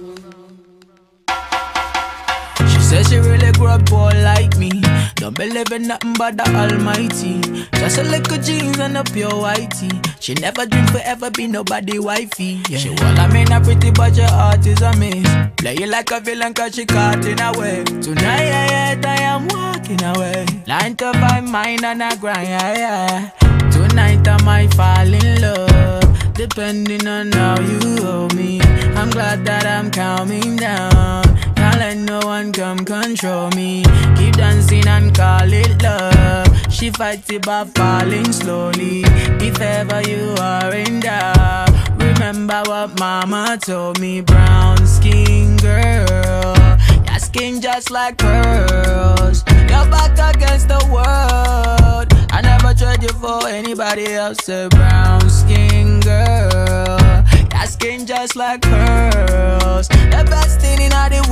She says she really grew up poor like me. Don't believe in nothing but the Almighty. Just a little jeans and a pure whitey. She never dreamed forever be nobody wifey. Yeah. She well, I mean a pretty but your heart is a miss. Play you like a villain cause she caught in a way. Tonight I am walking away. 9 to 5 mine and I grind, yeah. Tonight I might fall in love, depending on how you hold me. I'm glad that I'm calming down. Can't let no one come control me. Keep dancing and call it love. She fights it by falling slowly. If ever you are in doubt, remember what mama told me. Brown skin girl, your skin just like pearls. Your back against the world. I never trade you for anybody else. A brown skin girl, your skin just like pearls. The best thing in the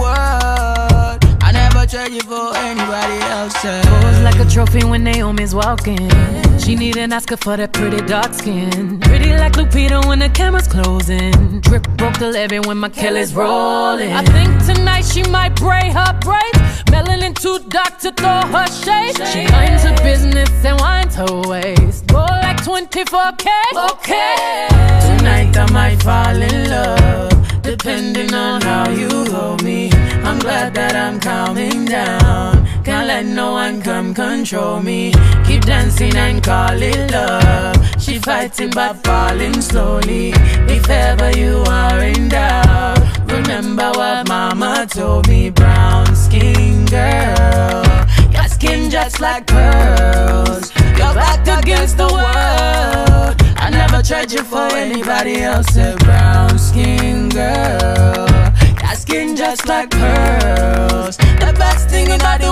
world. I never trade you for anybody else. Pose like a trophy when Naomi's walking. She need an Oscar for that pretty dark skin. Pretty like Lupita when the camera's closing. Drip broke the levee when my Kelly's rolling. I think tonight she might braid her braids. Melanin too dark to throw her shade. She minds her business and winds her waist. Go like 24K. Okay. Tonight I might fall in love, depending on how you hold me. I'm glad that I'm calming down. Can't let no one come control me. Keep dancing and call it love. She fighting but falling slowly. If ever you are in doubt, remember what mama told me. Brown skin girl, your skin just like pearls. Your back against the world. I never tried you for anybody else. A brown skin girl, your skin just like pearls. The best thing in the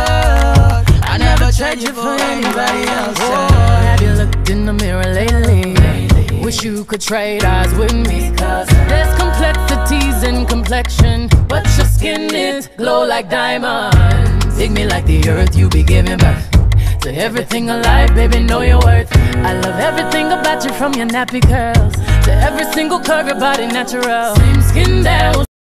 world. I never tried you for anybody else. Oh, have you looked in the mirror lately? Wish you could trade eyes with me. Cause there's complexities in complexion, but your skin is glow like diamonds. Dig me like the earth, you be giving birth to everything alive, baby, know your worth. I love everything about you, from your nappy curls to every single curve, your body natural. Same skin that